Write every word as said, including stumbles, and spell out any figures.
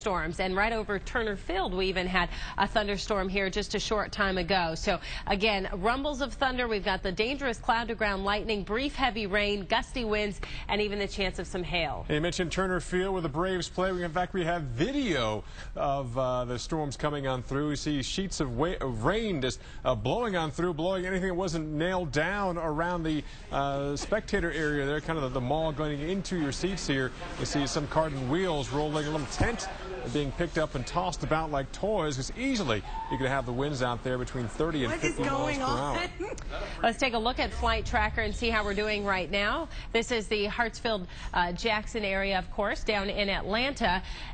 Storms, and right over Turner Field we even had a thunderstorm here just a short time ago. So again, rumbles of thunder. We've got the dangerous cloud to ground lightning, brief heavy rain, gusty winds, and even the chance of some hail. You mentioned Turner Field where the Braves play. In fact, we have video of uh, the storms coming on through. We see sheets of, of rain just uh, blowing on through, blowing anything that wasn't nailed down around the uh, spectator area there, kind of the, the mall going into your seats here. You see some carton wheels rolling, a little tent being picked up and tossed about like toys, because easily you could have the winds out there between thirty and fifty miles per hour. Let's take a look at Flight Tracker and see how we're doing right now. This is the Hartsfield uh, Jackson area, of course, down in Atlanta.